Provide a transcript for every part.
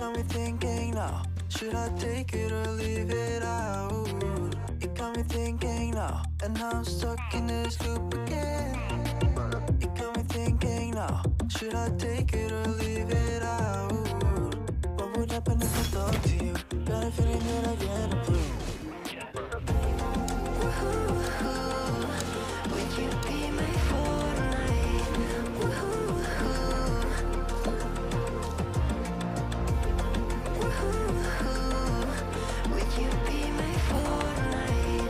got me thinking now, should I take it or leave it out? It got me thinking now, and now I'm stuck in this loop again. It got me thinking now, should I take it or leave it out? What would happen if I talk to you? Got a feeling that I get a clue. Would you be my Fortnite? Would you be my Fortnite?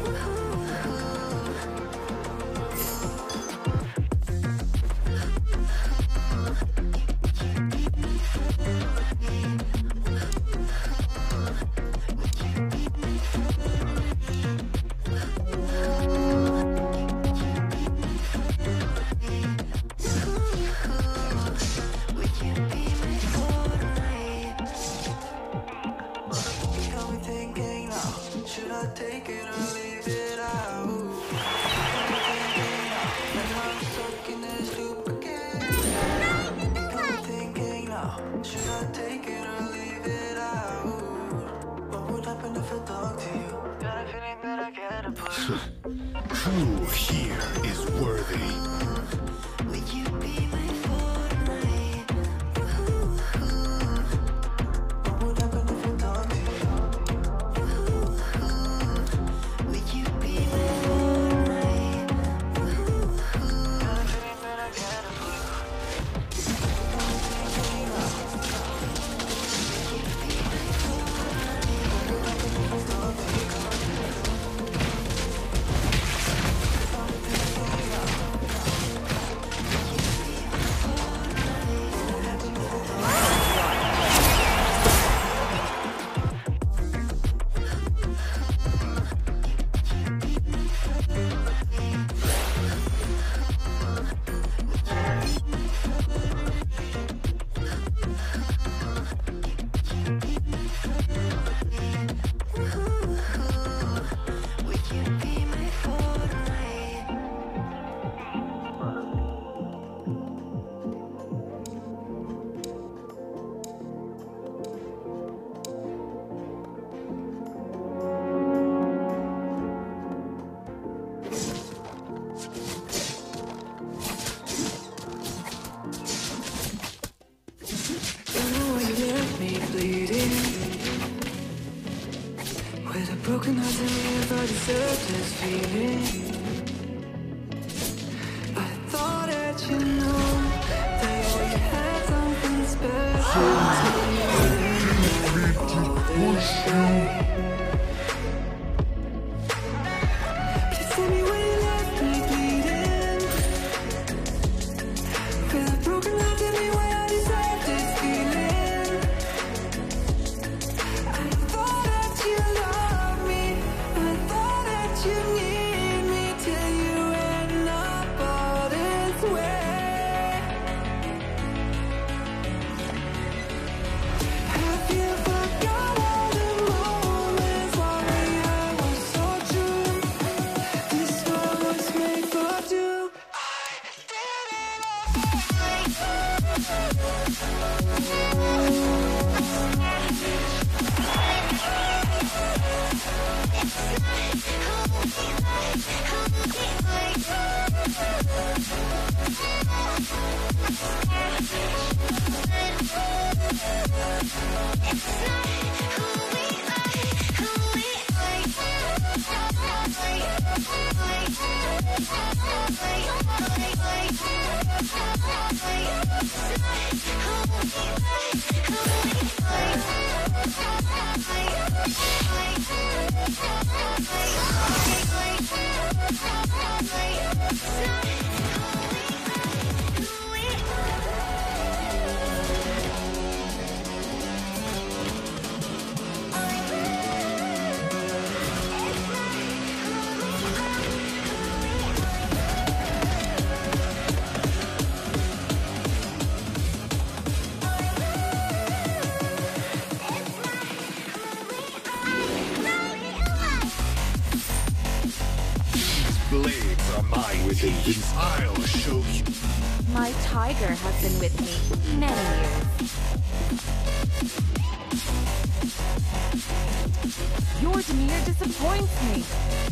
Should I take it or leave it out? And I'm stuck in this loop again. I'm thinking now, should I take it or leave it out? What would happen if I talk to you? Got a feeling that I get a push. Who here is worthy? Would you be my Fortnite? What would happen if I talk to you? Would you be my Fortnite? Got a feeling that I get a push. Would you be my Fortnite? You left me bleeding with a broken heart. Tell me if I deserve this feeling. I thought that you know that we had something special all this time. Please tell me why you left me bleeding with a broken heart. Tell me why I deserve this feeling. I thought that you loved me, I thought that you need me till you end up all this way. Have you forgot all the moments while we had was so true? This world was made for two. Blades are my teeth. I'll show you. My tiger has been with me many years. Your demeanor disappoints me.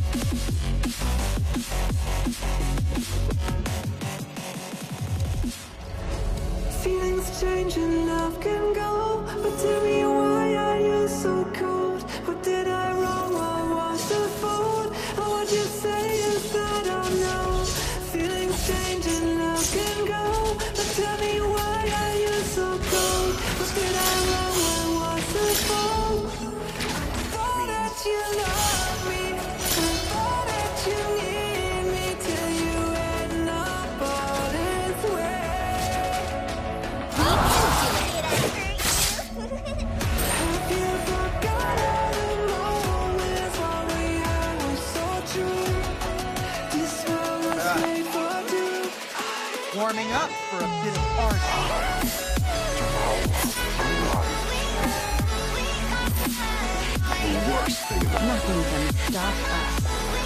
Feelings change and love can go, but tell me why are you so cold? What did I wrong? What was the fault? And what you say is I don't know. Feelings change and love can go, but tell me why are you so cold? What did I wrong? What was the fault? I thought that you loved me, I thought that you need me till you end up all this way. Have you forgotten the moments when we had was so true? This world was made for two. Warming up for a bit of art. The worst thing about Nothing can stop us.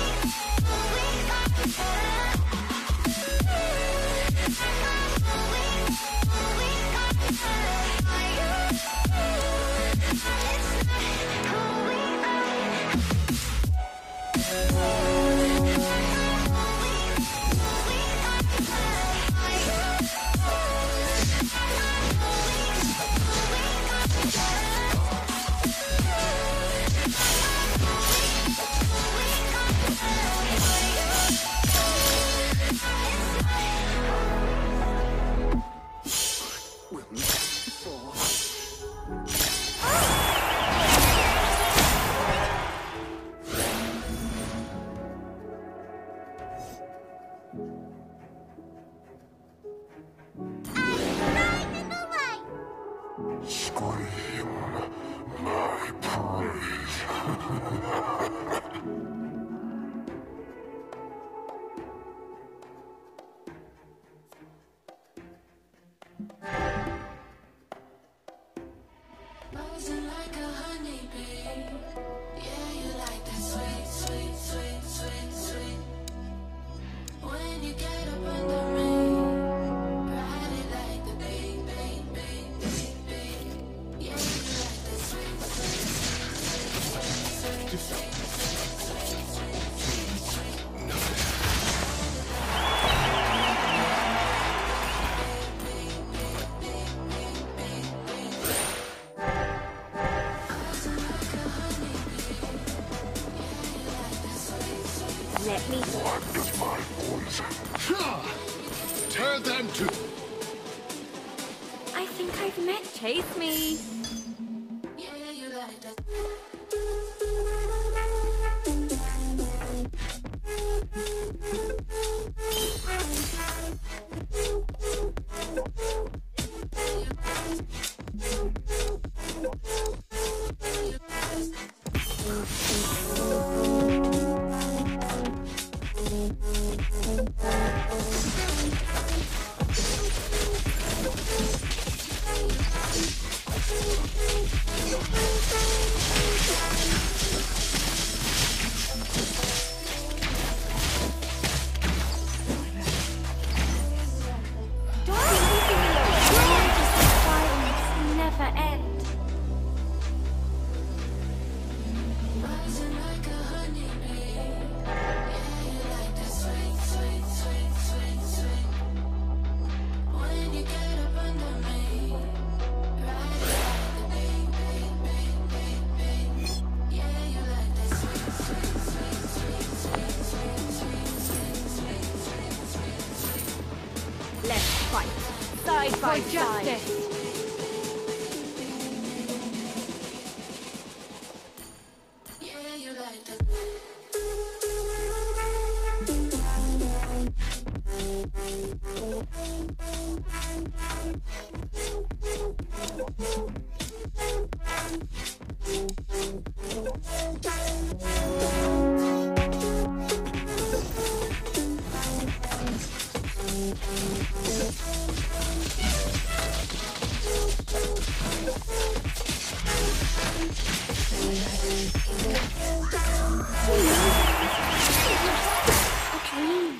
scream my praise. Buzzing like a honeybee. Yeah, you like that sweet, sweet, sweet, sweet, sweet. When you get up under me, ride it like the bang, bang, bang, bang, bang. Yeah, you like that sweet, sweet, sweet, sweet, sweet, Let me. What is my poison? Tear them to... I think I've met Chase Me. yeah, you like that. Never end. Buzzing like a honeybee. Yeah, you like that sweet, sweet, sweet, sweet, sweet. When you get up under me, ride it like the bang, bang, bang, bang, bang. Yeah, you like that sweet, sweet, sweet, sweet, sweet, sweet, sweet, sweet, sweet, sweet, sweet. Let's fight. Side by side. Yeah, you like that. A dream.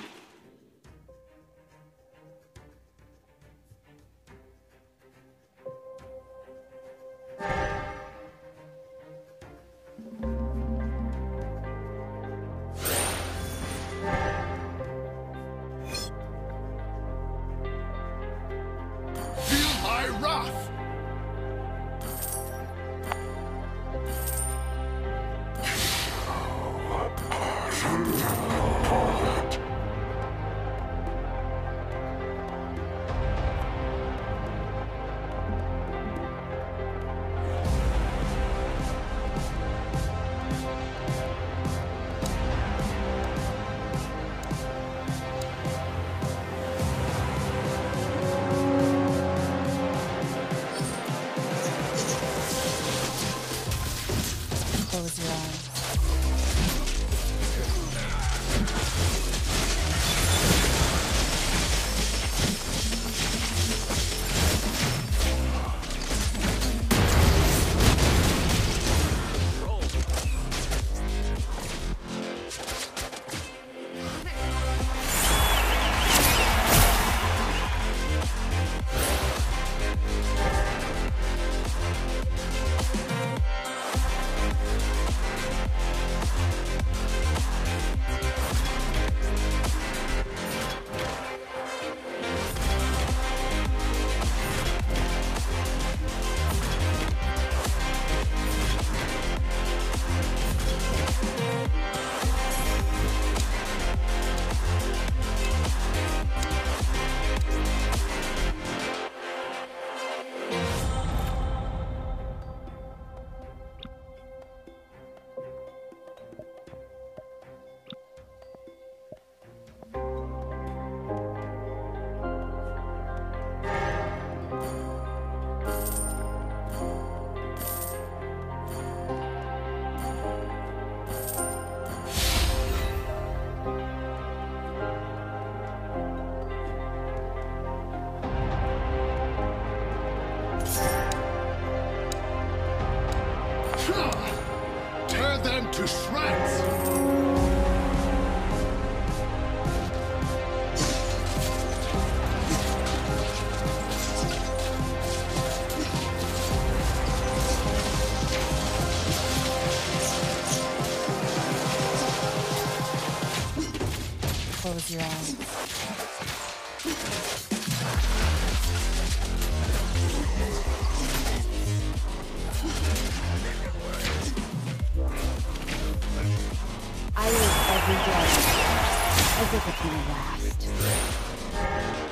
to shreds! Close your eyes. I live every day as if it will last.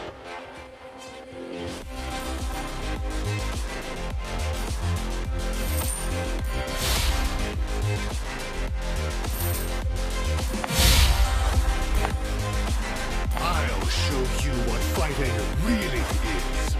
I'll show you what fighting really is.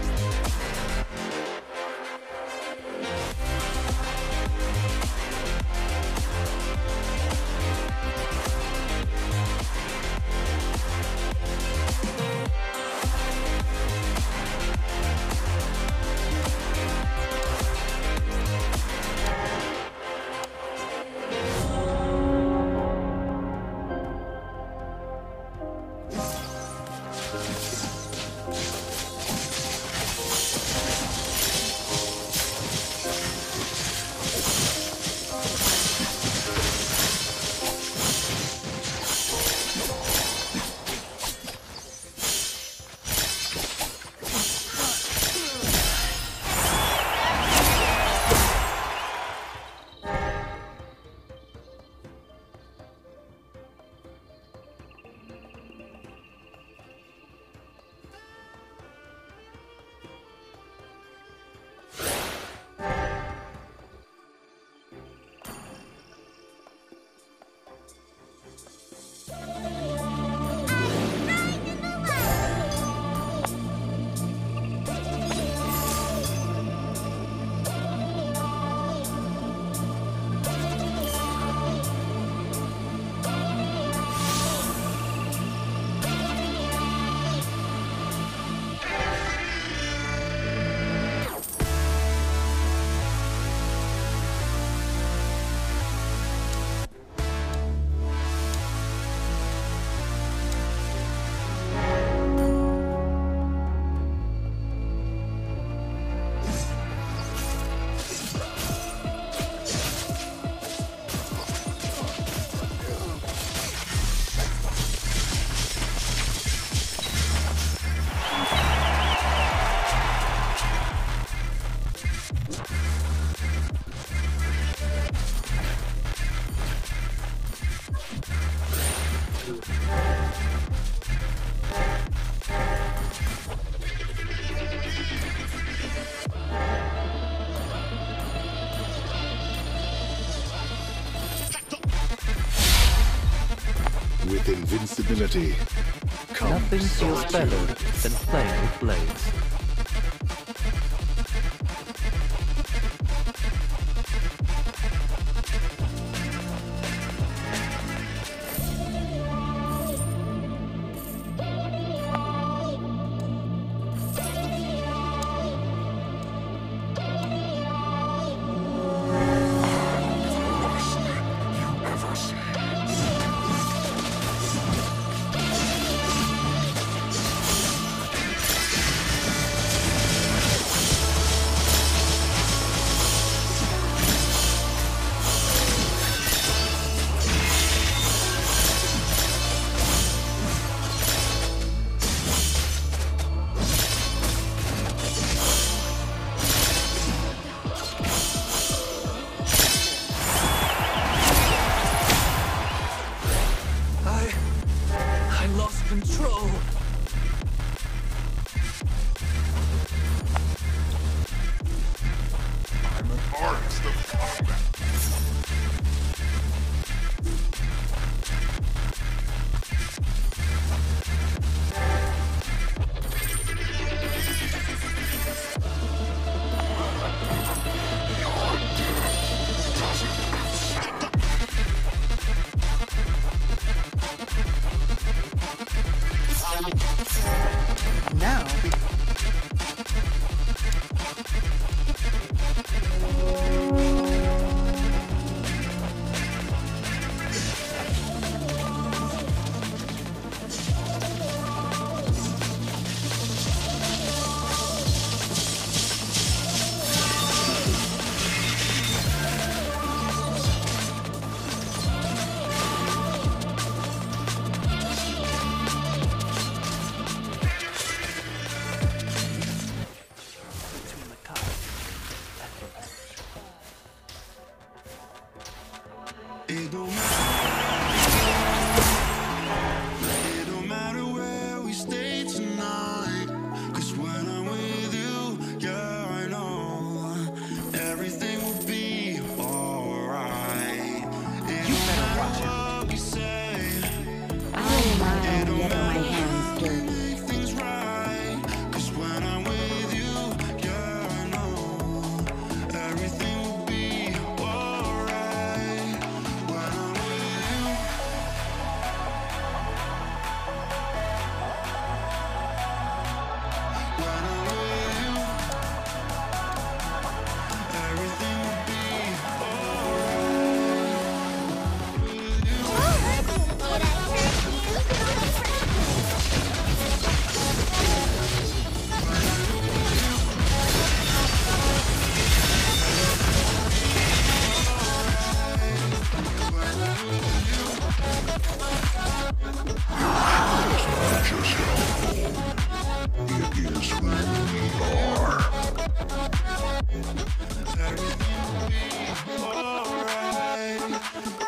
With invincibility comes Nothing feels solitude. better than playing with blades. I lost control. I'm an artist of combat.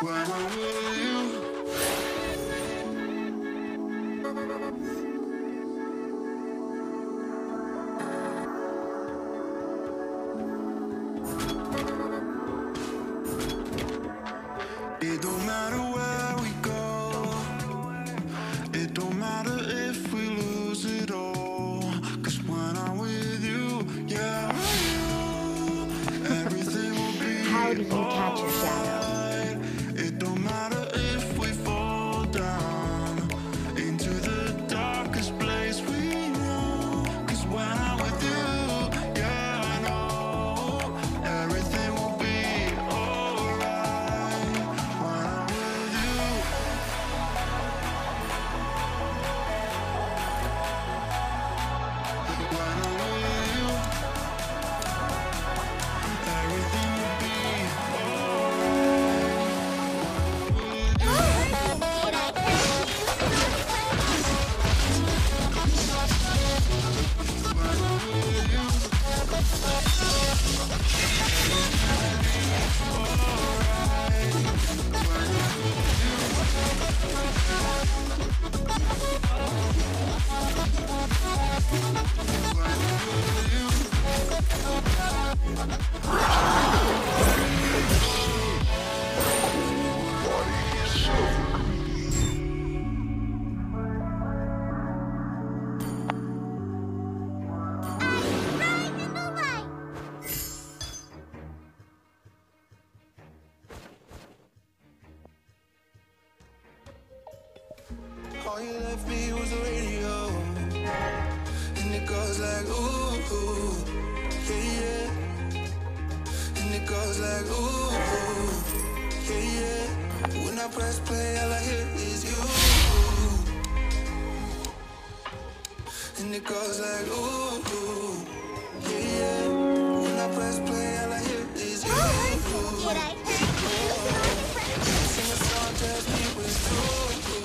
when I'm with you. It don't matter where we go. It don't matter if we lose it all. 'Cause when I'm with you, yeah, everything will be How do you catch your shadow? alright. It don't matter if we fall down into the darkest place we know. 'Cause when I'm with you, yeah, I know everything will be alright. When I'm with you. When I'm with you, everything will be all you left me was the radio, and it goes like ooh, ooh, yeah, yeah. And it goes like ooh, ooh, yeah, yeah. When I press play, all I hear is you. And it goes like ooh, ooh, yeah, yeah. When I press play, all I hear is you. Sing a song, tells me we're through.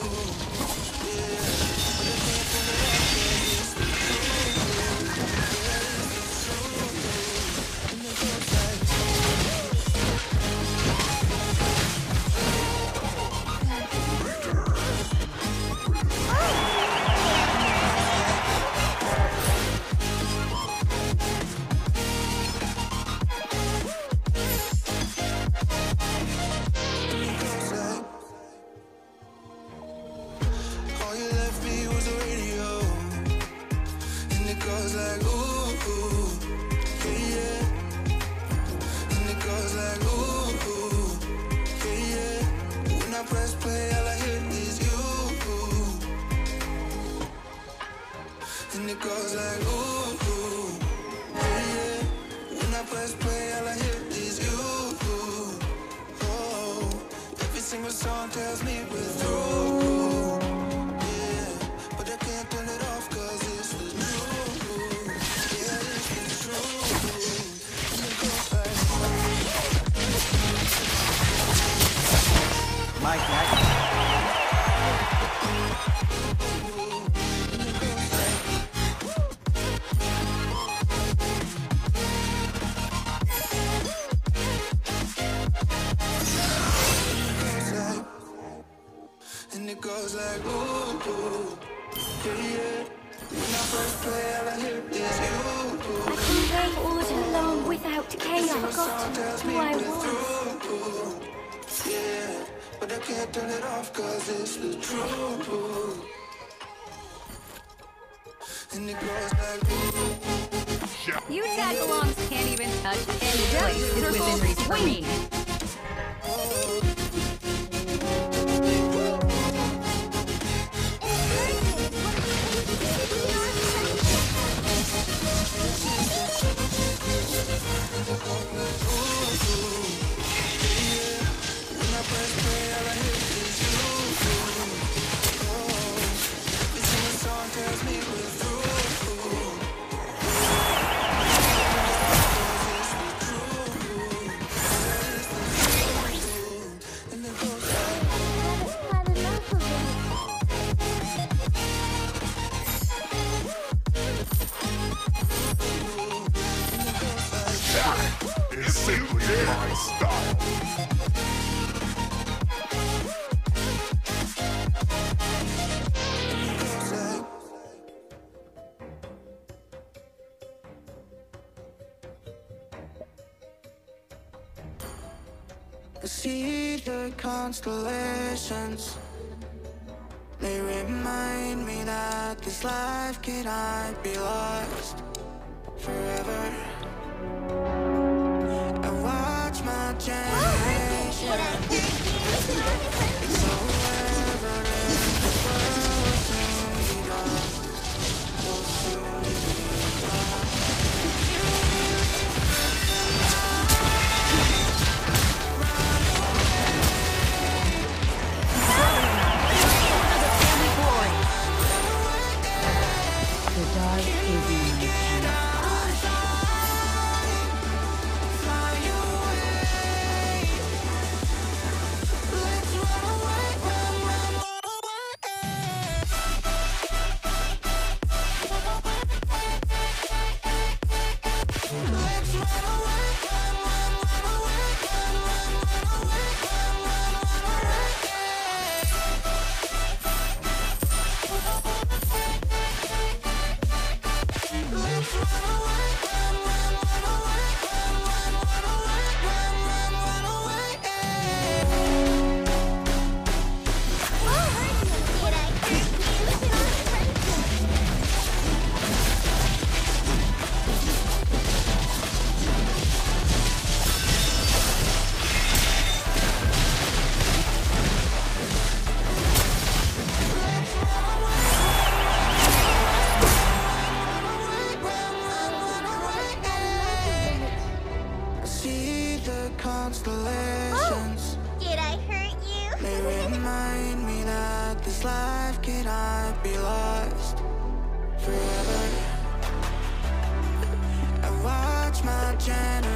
All you left me was the radio, and it goes like ooh, ooh, yeah, yeah. And it goes like ooh, ooh, yeah, yeah. When I press play, all I hear is you. And it goes like ooh, ooh, yeah, yeah. When I press play, all I hear is you. Oh, every single song tells me we're through. But I can't turn it off 'cause it's the truth. Yeah, it's the truth. And it goes like Mike Jackson. and it goes like ooh, ooh, yeah, yeah. When I first play, all I hear is you. I can play all alone without chaos. Song Forgotten tells me who I we're was. through. Yeah, but I can't turn it off 'cause it's the truth. And it goes like ooh. You tag-alongs can't even touch any place is within reach for me. It's simply my style. see the constellations. They remind me that this life cannot be lost forever. I watch my generation. It's so evident this world will soon be gone. Will soon be gone. The dark is in my camouflage. Constellations. Did I hurt you? They remind me that this life cannot be lost forever. I watch my generation.